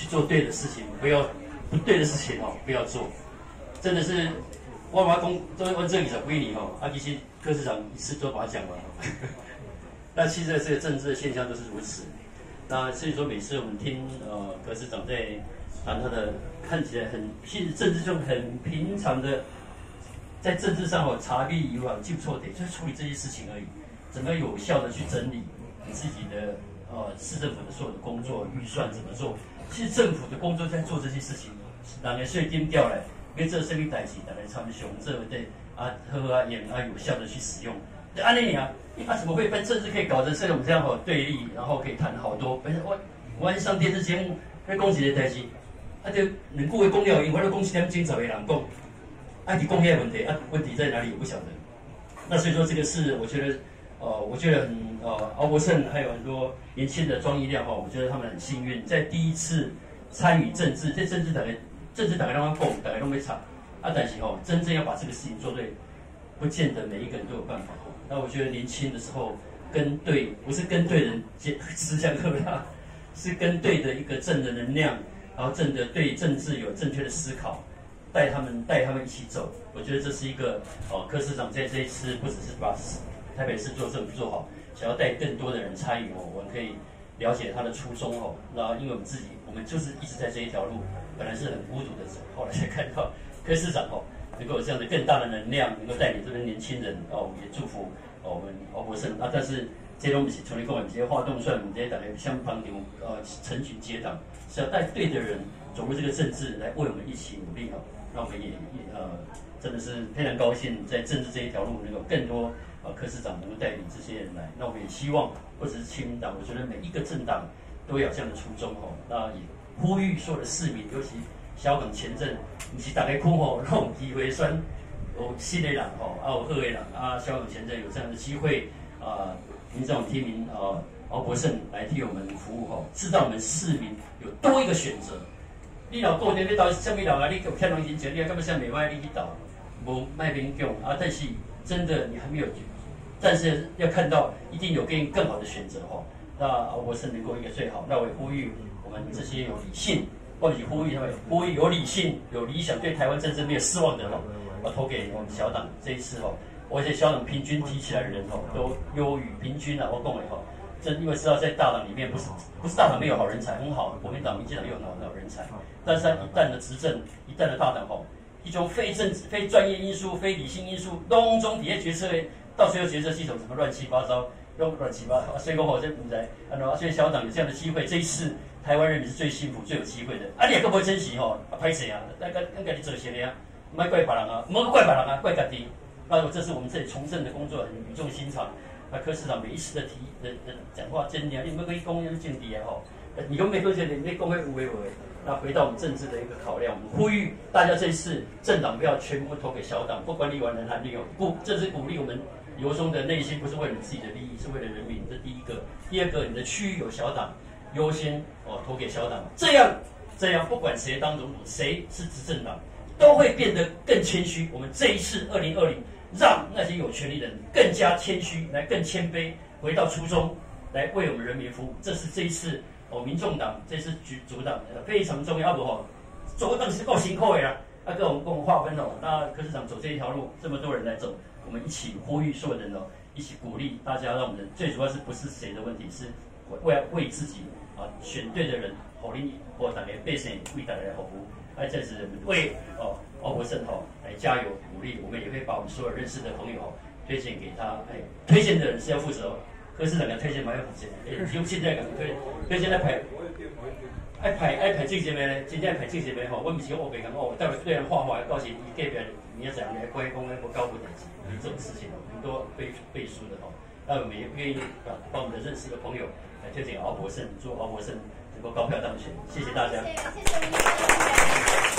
做对的事情，不要不对的事情哦，不要做。真的是我讲做这20几年哦，其实柯市长一次都把它讲完了。那其实这个政治的现象都是如此。那所以说，每次我们听柯市长在谈他的看起来其实政治中很平常的，在政治上查弊以往就错的，就是处理这些事情而已。怎么有效的去整理你自己的市政府的所有的工作预算怎么做？其实政府的工作在做这些事情，人家税金调来，跟这生意代志，大家参详这对喝盐有效的去使用。按那样，怎么会把政治可以搞成像我们这样对立，然后可以谈好多？我上电视节目在讲这个代志，就两句话讲了，因为我讲7点钟10个人讲，你讲遐问题问题在哪里我不晓得。那所以说这个是我觉得敖博胜还有很多年轻的庄益亮我觉得他们很幸运，在第一次参与政治，这政治大概让他讲，大概都没吵但是真正要把这个事情做对，不见得每一个人都有办法那我觉得年轻的时候跟对，不是跟对人思想合啦，是跟对的一个正的能量，然后对政治有正确的思考，带他们一起走。我觉得这是一个柯市长在这一次不只是把台北市做政府做好，想要带更多的人参与我们可以了解他的初衷那因为我们就是一直在这一条路，本来是很孤独的走，后来才看到柯市长能够有这样的更大的能量，能够带领这边年轻人也祝福我们敖博胜但是这东西从你跟我们这些活动算，我们这些大家相帮助成群结党，是要带对的人走入这个政治，来为我们一起努力那我们也真的是非常高兴，在政治这一条路能够更多柯市长能够带领这些人来。那我们也希望不只是亲民党，我觉得每一个政党都要有这样的初衷那也呼吁所有的市民，尤其小港前镇，不是大家看让有机会选有新的人有好的人小港前镇有这样的机会民众提名敖博胜来替我们服务知道我们市民有多一个选择。你老过年要投什么人你有欠人钱钱，你根本像袂歹你去投，无卖勉强但是真的你还没有，但是要看到一定有给你更好的选择那敖博胜能够一个最好。那我也呼吁我们这些有理性，或者呼吁有理性、有理想、对台湾政治没有失望的我投给我们小党。这一次而且小党平均提起来的人都优于平均我讲的因为知道在大党里面不是大党没有好人才，很好，国民党、民进党也有好人才，但是一旦的执政，一旦的大党一种非政治、非专业因素、非理性因素，拢总底下决策到最后决策系统什么乱七八糟，用乱七八糟，所以讲这不在所以小党有这样的机会，这一次台湾人民是最幸福、最有机会的你也不会珍惜拍谁咱家己做些的不要怪别人不怪别人怪家己。那这是我们这里从政的工作，很语重心长。柯市长每一次的讲话真的，你们可以讲那政治你都没发现你讲那有为。那回到我们政治的一个考量，我们呼吁大家这一次政党不要全部投给小党，不管你玩人还是这是鼓励我们由衷的内心，不是为了你自己的利益，是为了人民。这第一个，第二个，你的区域有小党，优先投给小党，这样不管谁当总统，谁是执政党，都会变得更谦虚。我们这一次2020。让那些有权利的人更加谦虚，来更谦卑，回到初衷，来为我们人民服务。这是这一次民众党这次主党非常重要的走党是够辛苦的跟我们划分那柯市长走这一条路，这么多人来走，我们一起呼吁所有人一起鼓励大家，让我们最主要是不是谁的问题，是为自己选对的人，或大家百姓为大家服务。这是为敖博胜来加油努力，我们也会把我们所有认识的朋友推荐给他。推荐的人是要负责柯市长的推荐嘛要负责。用现在讲推荐来排，爱排这些呢，真正排这些呢我不是我白讲待会对人画告诉你隔壁你要怎样来关公不高不等级，这种事情很多背书的那我们也愿意把我们的认识的朋友来推荐敖博胜，祝敖博胜能够高票当选。谢谢大家。谢谢。